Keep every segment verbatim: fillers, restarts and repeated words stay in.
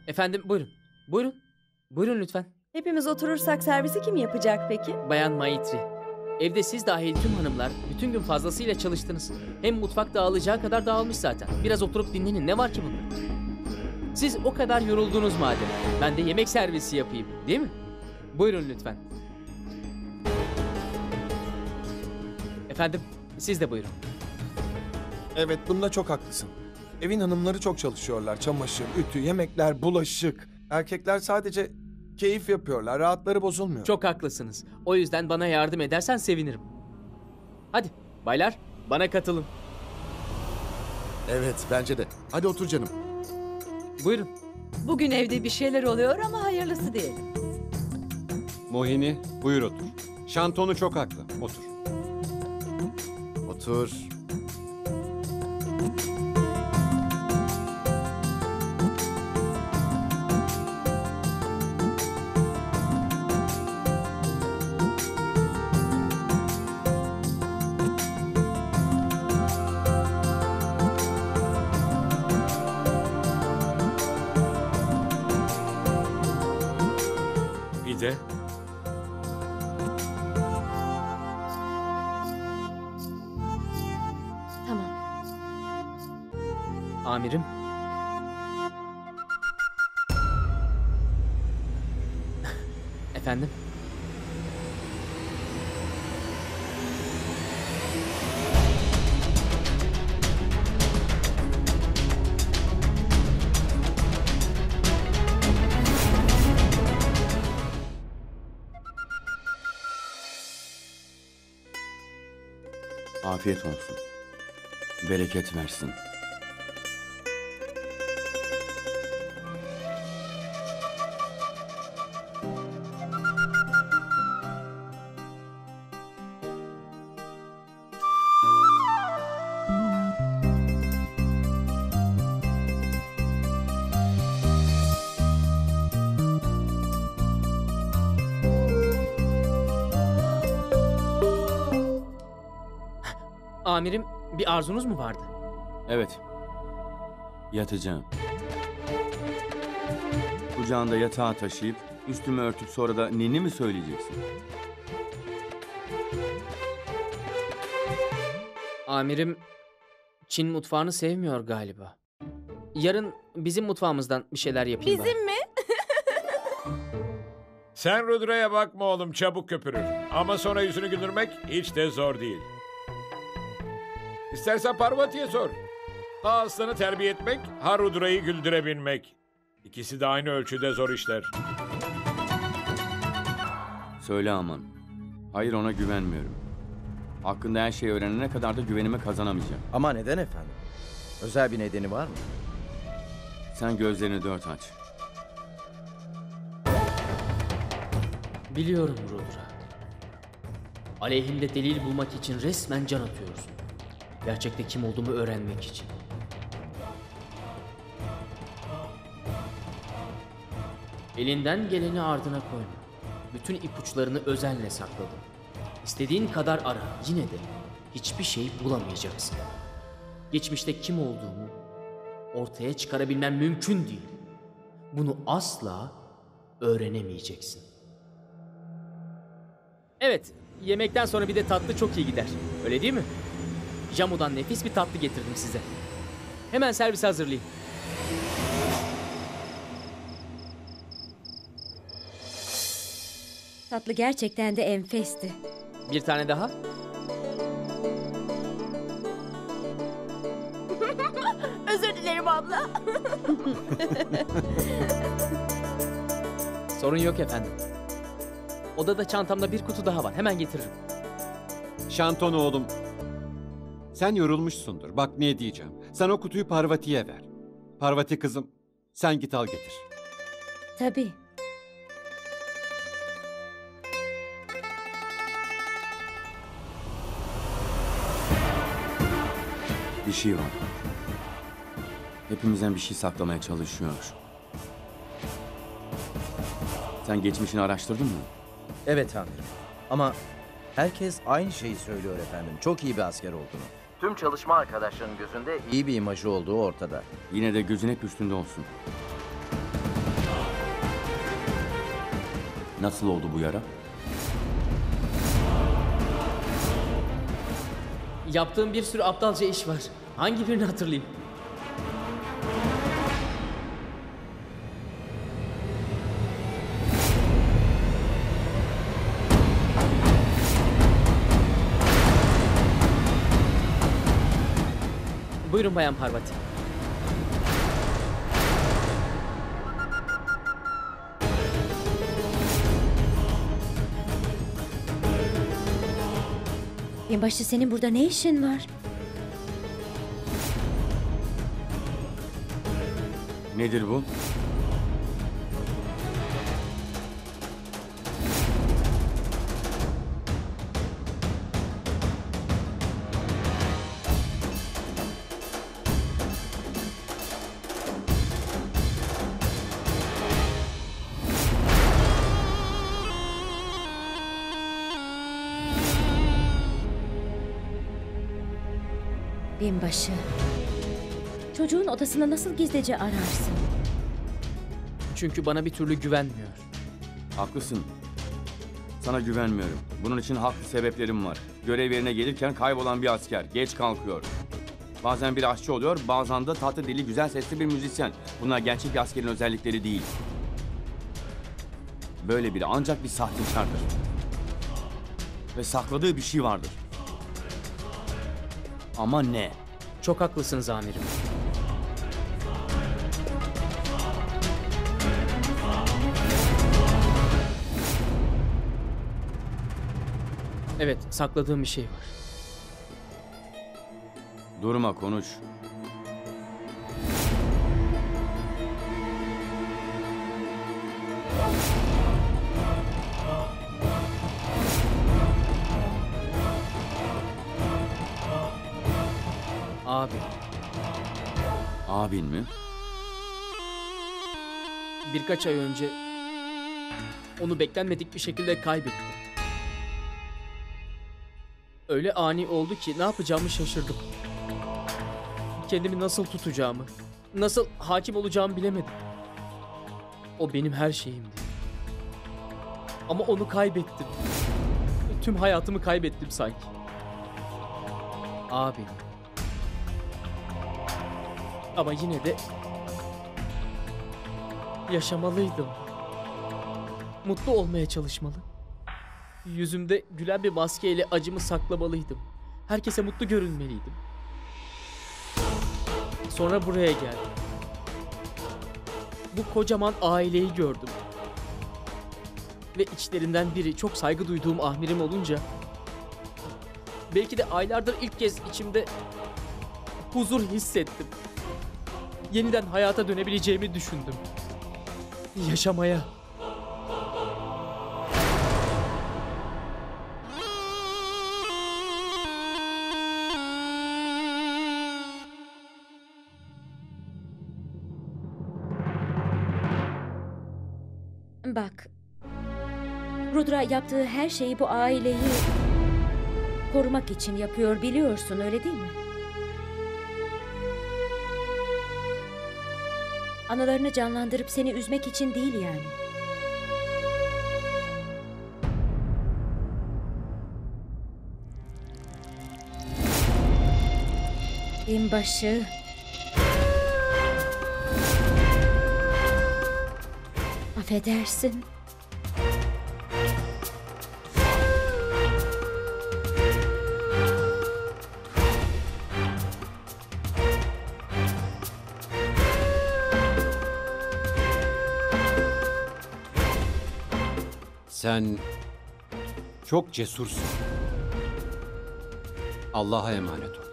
Efendim buyurun. Buyurun. Buyurun lütfen. Hepimiz oturursak servisi kim yapacak peki? Bayan Maitri. Evde siz dahil tüm hanımlar bütün gün fazlasıyla çalıştınız. Hem mutfak dağılacağı kadar dağılmış zaten. Biraz oturup dinlenin. Ne var ki bunda? Siz o kadar yoruldunuz madem. Ben de yemek servisi yapayım. Değil mi? Buyurun lütfen. Efendim siz de buyurun. Evet, bunda çok haklısın. Evin hanımları çok çalışıyorlar. Çamaşır, ütü, yemekler, bulaşık. Erkekler sadece keyif yapıyorlar. Rahatları bozulmuyor. Çok haklısınız. O yüzden bana yardım edersen sevinirim. Hadi baylar bana katılın. Evet, bence de. Hadi otur canım. Buyurun. Bugün evde bir şeyler oluyor ama hayırlısı değil. Mohini, buyur otur. Şantonu çok haklı. Otur. Otur. Bir de Tamam. Amirim. Efendim? Afiyet olsun. Bereket versin. Amirim bir arzunuz mu vardı? Evet. Yatacağım. Kucağında yatağa taşıyıp üstümü örtüp sonra da ninni mi söyleyeceksin? Amirim Çin mutfağını sevmiyor galiba. Yarın bizim mutfağımızdan bir şeyler yapayım bari. Bizim mi? sen Rudra'ya bakma oğlum, çabuk köpürür. Ama sonra yüzünü güldürmek hiç de zor değil. İstersen Parvati'ye sor. Ha aslanı terbiye etmek, ha Rudra'yı güldürebilmek. İkisi de aynı ölçüde zor işler. Söyle aman. Hayır, ona güvenmiyorum. Hakkında her şeyi öğrenene kadar da güvenimi kazanamayacağım. Ama neden efendim? Özel bir nedeni var mı? Sen gözlerini dört aç. Biliyorum Rudra. Aleyhimde delil bulmak için resmen can atıyorsun. Gerçekte kim olduğumu öğrenmek için. Elinden geleni ardına koyma. Bütün ipuçlarını özenle sakladım. İstediğin kadar ara, yine de hiçbir şey bulamayacaksın. Geçmişte kim olduğumu ortaya çıkarabilmem mümkün değil. Bunu asla öğrenemeyeceksin. Evet, yemekten sonra bir de tatlı çok iyi gider. Öyle değil mi? Jamu'dan nefis bir tatlı getirdim size. Hemen servis hazırlayayım. Tatlı gerçekten de enfesti. Bir tane daha. Özür dilerim abla. Sorun yok efendim. Odada çantamda bir kutu daha var. Hemen getiririm. Şanton oğlum. Sen yorulmuşsundur. Bak ne diyeceğim. Sen o kutuyu Parvati'ye ver. Parvati kızım, sen git al getir. Tabii. Bir şey var. Hepimizden bir şey saklamaya çalışıyor. Sen geçmişini araştırdın mı? Evet amirim. Ama herkes aynı şeyi söylüyor efendim. Çok iyi bir asker olduğunu. Tüm çalışma arkadaşlarının gözünde iyi bir imajı olduğu ortada. Yine de gözün hep üstünde olsun. Nasıl oldu bu yara? Yaptığım bir sürü aptalca iş var. Hangi birini hatırlayayım? Buyurun Bayan Parvati. Binbaşı, senin burada ne işin var? Nedir bu? Binbaşı, çocuğun odasını nasıl gizlice ararsın? Çünkü bana bir türlü güvenmiyor. Haklısın. Sana güvenmiyorum. Bunun için haklı sebeplerim var. Görev yerine gelirken kaybolan bir asker. Geç kalkıyor. Bazen bir aşçı oluyor, bazen de tatlı dili, güzel sesli bir müzisyen. Bunlar gerçek bir askerin özellikleri değil. Böyle biri ancak bir sahtekardır. Ve sakladığı bir şey vardır. Ama ne? Çok haklısınız amirim. Evet, sakladığım bir şey var. Durma, konuş. Abi, Abin mi? birkaç ay önce onu beklenmedik bir şekilde kaybettim. Öyle ani oldu ki ne yapacağımı şaşırdım. Kendimi nasıl tutacağımı, nasıl hakim olacağımı bilemedim. O benim her şeyimdi. Ama onu kaybettim. Tüm hayatımı kaybettim sanki. Abim. Ama yine de yaşamalıydım. Mutlu olmaya çalışmalı. Yüzümde gülen bir maskeyle acımı saklamalıydım. Herkese mutlu görünmeliydim. Sonra buraya geldim. Bu kocaman aileyi gördüm. Ve içlerinden biri çok saygı duyduğum amirim olunca belki de aylardır ilk kez içimde huzur hissettim. Yeniden hayata dönebileceğimi düşündüm. Yaşamaya. Bak, Rudra yaptığı her şeyi bu aileyi korumak için yapıyor, biliyorsun, öyle değil mi? Anılarını canlandırıp seni üzmek için değil yani. Binbaşı. Affedersin. Sen çok cesursun. Allah'a emanet ol.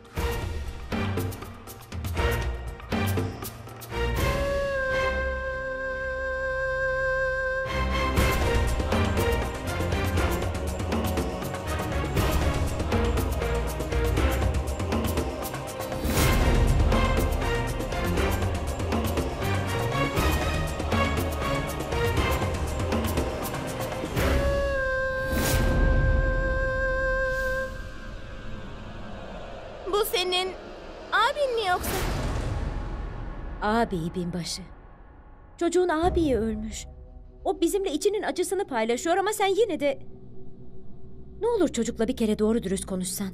Bu senin abin mi yoksa? Abi binbaşı. Çocuğun abiyi ölmüş. O bizimle içinin acısını paylaşıyor ama sen yine de... Ne olur çocukla bir kere doğru dürüst konuşsan.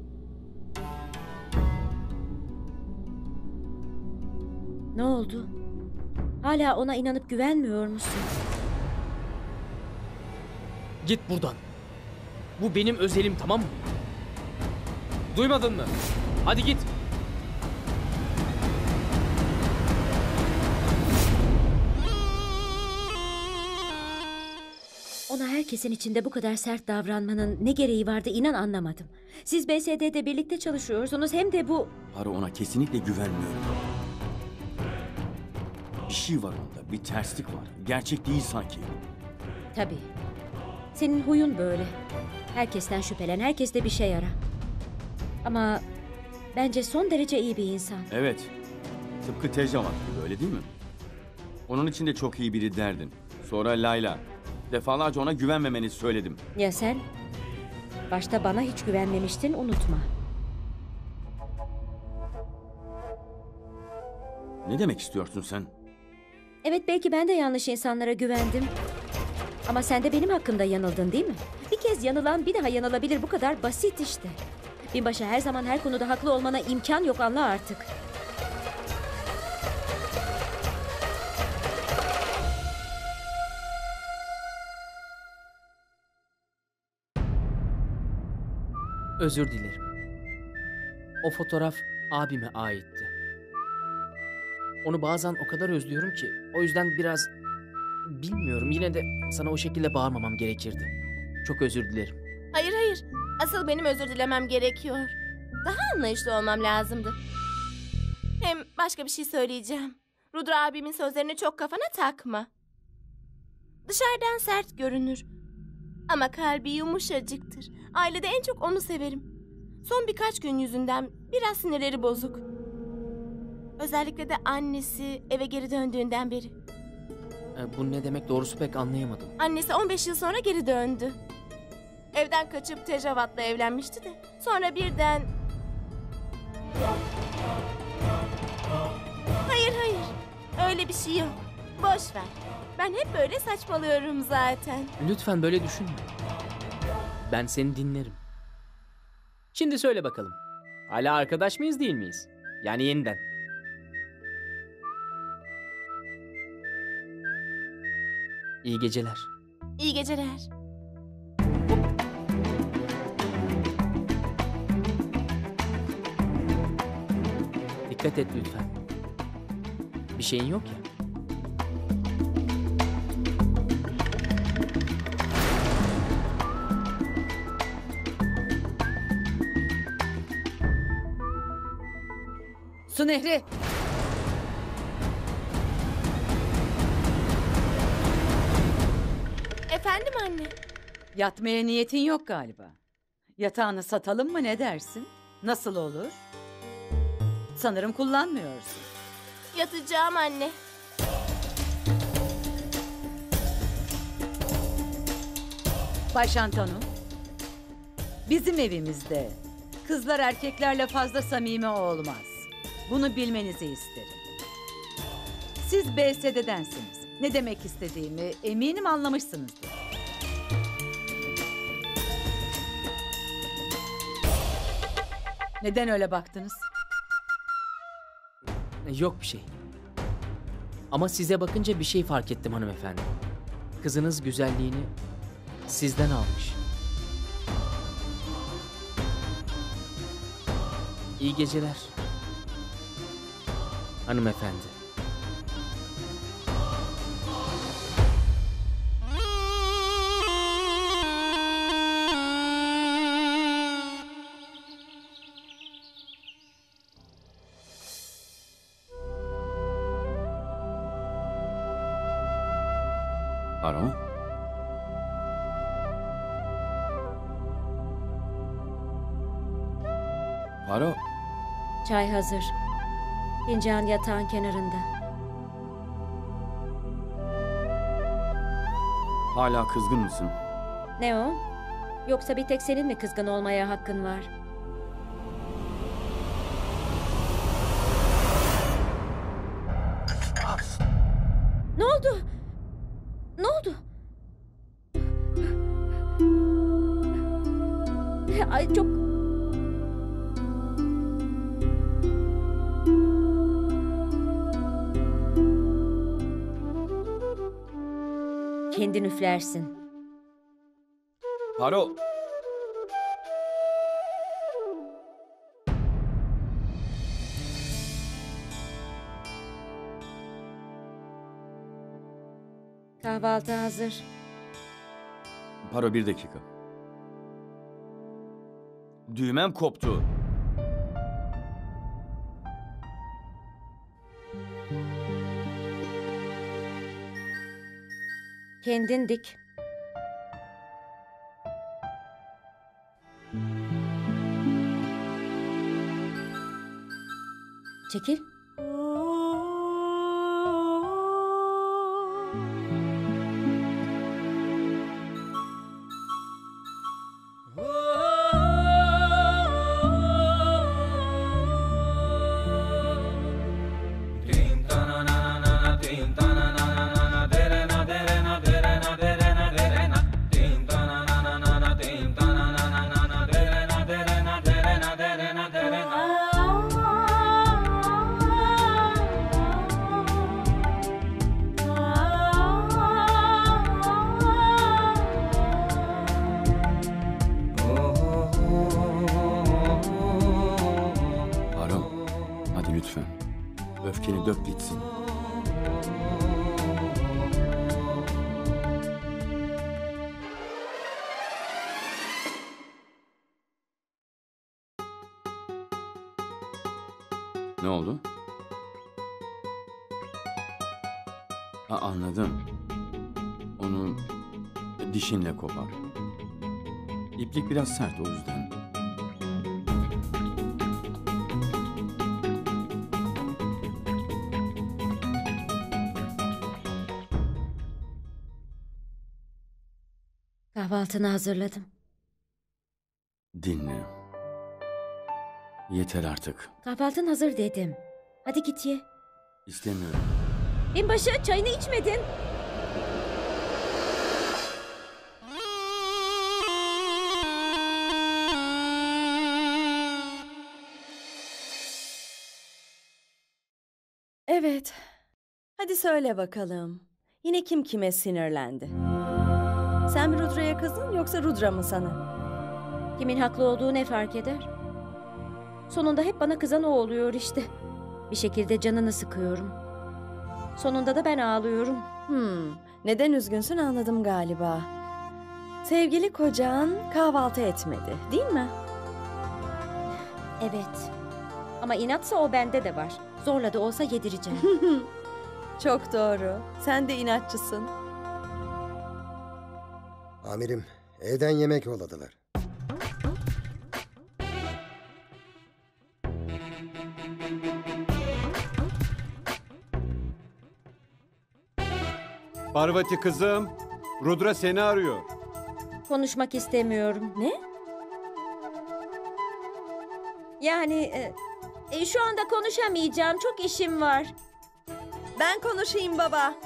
Ne oldu? Hala ona inanıp güvenmiyor musun? Git buradan. Bu benim özelim, tamam mı? Duymadın mı? Hadi git. Ona herkesin içinde bu kadar sert davranmanın ne gereği vardı inan anlamadım. Siz B S D'de birlikte çalışıyorsunuz hem de bu... Paro, ona kesinlikle güvenmiyorum. Bir şey var onda, bir terslik var. Gerçek değil sanki. Tabii. Senin huyun böyle. Herkesten şüphelen, herkeste bir şey ara. Ama bence son derece iyi bir insan. Evet. Tıpkı Tejavat gibi, öyle değil mi? Onun için de çok iyi biri derdin. Sonra Layla. Defalarca ona güvenmemeni söyledim. Ya sen? Başta bana hiç güvenmemiştin, unutma. Ne demek istiyorsun sen? Evet, belki ben de yanlış insanlara güvendim. Ama sen de benim hakkımda yanıldın değil mi? Bir kez yanılan bir daha yanılabilir, bu kadar basit işte. Binbaşı her zaman her konuda haklı olmana imkan yok, anla artık. Özür dilerim. O fotoğraf abime aitti. Onu bazen o kadar özlüyorum ki o yüzden biraz bilmiyorum, yine de sana o şekilde bağırmamam gerekirdi. Çok özür dilerim. Hayır hayır. Asıl benim özür dilemem gerekiyor. Daha anlayışlı olmam lazımdı. Hem başka bir şey söyleyeceğim. Rudra abimin sözlerini çok kafana takma. Dışarıdan sert görünür. Ama kalbi yumuşacıktır. Ailede en çok onu severim. Son birkaç gün yüzünden biraz sinirleri bozuk. Özellikle de annesi eve geri döndüğünden beri. E, bu ne demek doğrusu pek anlayamadım. Annesi on beş yıl sonra geri döndü. Evden kaçıp Tejavat'la evlenmişti de. Sonra birden... Hayır hayır. Öyle bir şey yok. Boş ver. Ben hep böyle saçmalıyorum zaten. Lütfen böyle düşünme. Ben seni dinlerim. Şimdi söyle bakalım. Hala arkadaş mıyız değil miyiz? Yani yeniden. İyi geceler. İyi geceler. Dikkat et lütfen. Bir şeyin yok ya. Su Nehri. Efendim anne. Yatmaya niyetin yok galiba. Yatağını satalım mı, ne dersin? Nasıl olur? Sanırım kullanmıyorsun. Yatacağım anne. Bay Şantanu, bizim evimizde kızlar erkeklerle fazla samimi olmaz. Bunu bilmenizi isterim. Siz B S D'densiniz. Ne demek istediğimi eminim anlamışsınızdır. Neden öyle baktınız? Yok bir şey. Ama size bakınca bir şey fark ettim hanımefendi. Kızınız güzelliğini sizden almış. İyi geceler. Hanımefendi. Paro? Paro? Çay hazır. Fincan yatağın kenarında. Hala kızgın mısın? Ne o? Yoksa bir tek senin mi kızgın olmaya hakkın var? Ne oldu? Ne oldu? Ay çok... Kendin üflersin. Paro. Kahvaltı hazır. Paro bir dakika. Düğmem koptu. Kendin dik. Çekil. Öfkeni dök gitsin. Ne oldu? Ha, anladım. Onu dişinle kopar. İplik biraz sert, o yüzden. Kahvaltını hazırladım. Dinle. Yeter artık. Kahvaltın hazır dedim. Hadi git ye. İstemiyorum. Binbaşı, çayını içmedin. Evet. Hadi söyle bakalım. Yine kim kime sinirlendi? Sen mi Rudra'ya kızdın yoksa Rudra mı sana? Kimin haklı olduğu ne fark eder? Sonunda hep bana kızan o oluyor işte. Bir şekilde canını sıkıyorum. Sonunda da ben ağlıyorum. Hmm, neden üzgünsün anladım galiba. Sevgili kocan kahvaltı etmedi, değil mi? Evet. Ama inatsa o bende de var. Zorla da olsa yedireceğim. Çok doğru. Sen de inatçısın. Amirim, evden yemek yolladılar. Parvati kızım, Rudra seni arıyor. Konuşmak istemiyorum. Ne? Yani e, e, şu anda konuşamayacağım. Çok işim var. Ben konuşayım baba.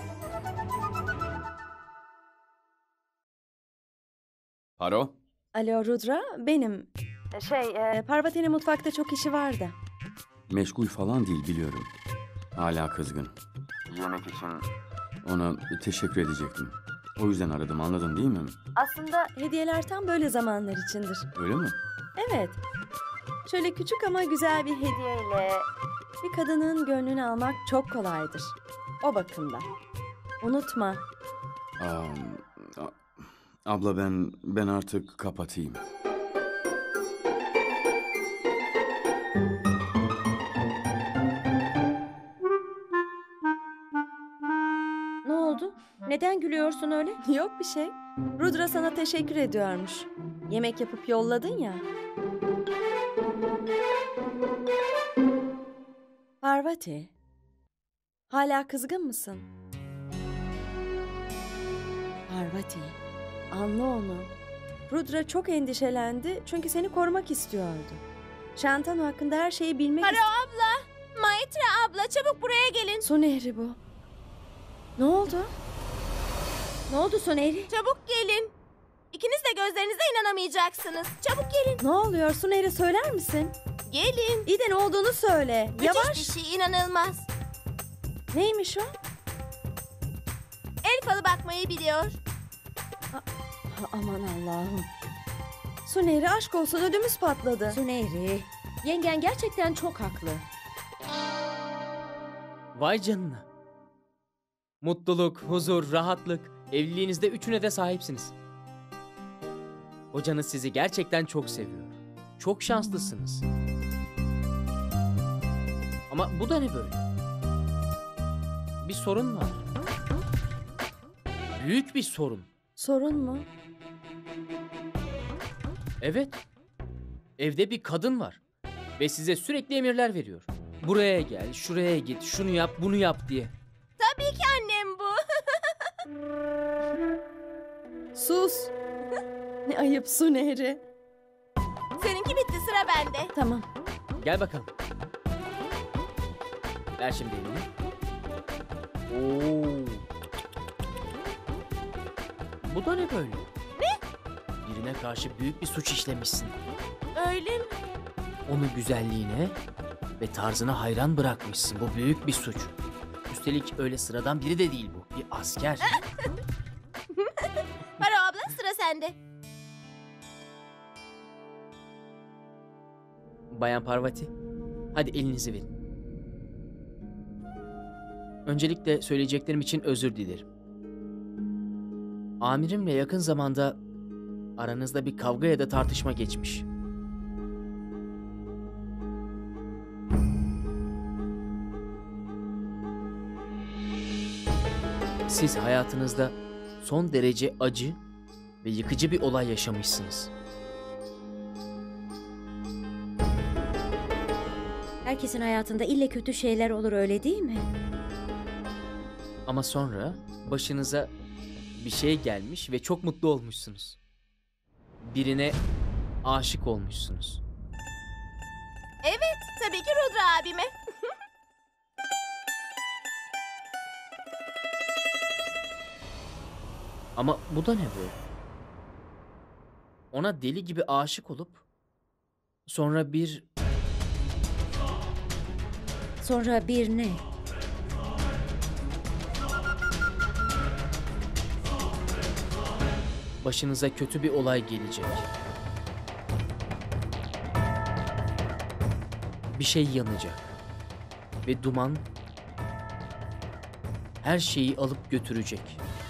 Paro? Alo Rudra, benim. Şey, e, Parvati'nin mutfakta çok işi var da. Meşgul falan değil, biliyorum. Hala kızgın. Yemek için ona teşekkür edecektim. O yüzden aradım, anladın değil mi? Aslında hediyeler tam böyle zamanlar içindir. Öyle mi? Evet. Şöyle küçük ama güzel bir hediyeyle bir kadının gönlünü almak çok kolaydır. O bakımdan. Unutma. Aa, abla ben ben artık kapatayım. Ne oldu? Neden gülüyorsun öyle? Yok bir şey. Rudra sana teşekkür ediyormuş. Yemek yapıp yolladın ya. Parvati, hala kızgın mısın? Parvati, anla onu. Rudra çok endişelendi çünkü seni korumak istiyordu. Şantanu hakkında her şeyi bilmek Paro ist- abla, Maitra abla çabuk buraya gelin. Su nehri bu. Ne oldu? Ne oldu Sunehri? Çabuk gelin. İkiniz de gözlerinize inanamayacaksınız. Çabuk gelin. Ne oluyor Sunehri, söyler misin? Gelin. İyi de ne olduğunu söyle. Yavaş. Müthiş bir şey, inanılmaz. Neymiş o? El falı bakmayı biliyor. Ha, aman Allah'ım. Sunehri, aşk olsun, ödümüz patladı. Sunehri, yengen gerçekten çok haklı. Vay canına. Mutluluk, huzur, rahatlık. Evliliğinizde üçüne de sahipsiniz. Kocanız sizi gerçekten çok seviyor. Çok şanslısınız. Ama bu da ne böyle? Bir sorun var. Büyük bir sorun. Sorun mu? Evet. Evde bir kadın var. Ve size sürekli emirler veriyor. Buraya gel, şuraya git, şunu yap, bunu yap diye. Tabii ki annem bu. Sus. Ne ayıp Sunehri. Seninki bitti, sıra bende. Tamam. Gel bakalım. Ver şimdi elini. Oo. Bu da ne böyle? Ne? Birine karşı büyük bir suç işlemişsin. Öyle mi? Onu güzelliğine ve tarzına hayran bırakmışsın. Bu büyük bir suç. Üstelik öyle sıradan biri de değil bu. Bir asker. Paro abla, sıra sende. Bayan Parvati, hadi elinizi verin. Öncelikle söyleyeceklerim için özür dilerim. Amirimle yakın zamanda aranızda bir kavga ya da tartışma geçmiş. Siz hayatınızda son derece acı ve yıkıcı bir olay yaşamışsınız. Herkesin hayatında ille kötü şeyler olur, öyle değil mi? Ama sonra başınıza bir şey gelmiş ve çok mutlu olmuşsunuz. Birine aşık olmuşsunuz. Evet, tabii ki Rudra abime. Ama bu da ne böyle? Ona deli gibi aşık olup sonra bir Sonra bir ne? başınıza kötü bir olay gelecek. Bir şey yanacak. Ve duman her şeyi alıp götürecek.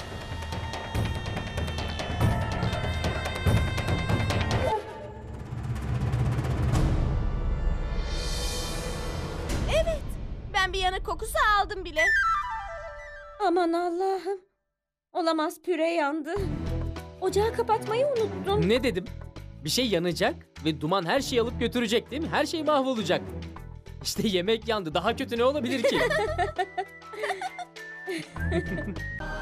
Evet, ben bir yanık kokusu aldım bile. Aman Allah'ım. Olamaz, püre yandı. Ocağı kapatmayı unuttum. Ne dedim? Bir şey yanacak ve duman her şeyi alıp götürecek, değil mi? Her şey mahvolacak. İşte yemek yandı. Daha kötü ne olabilir ki?